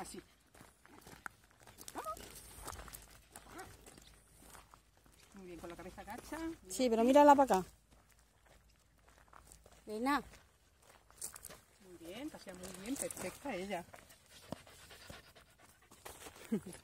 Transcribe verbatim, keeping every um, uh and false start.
Así. Muy bien, con la cabeza agacha. Sí, pero mírala para acá. Elena. Muy bien, pasea muy bien, perfecta ella.